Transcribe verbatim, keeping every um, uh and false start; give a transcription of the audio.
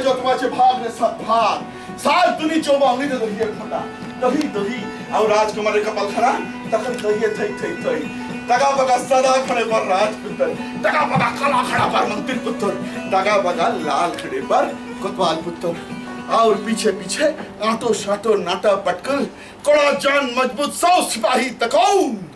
जोतवाचे भाग रे सब भाग साल दुनी चौबावनी दे दही खटा दही दही और राजकुमार कपाल खरा तखन दही थई थई थई तगा बगा सदा खड़े पर राजपुत्र तगा बगा काला खड़ा पर मंत्री पुत्र तगा बगा लाल खड़े पर कोतवाल पुत्र और पीछे पीछे आटो शाटो नाटा पटकल कड़ा जान मजबूत सौ सिपाही तकौन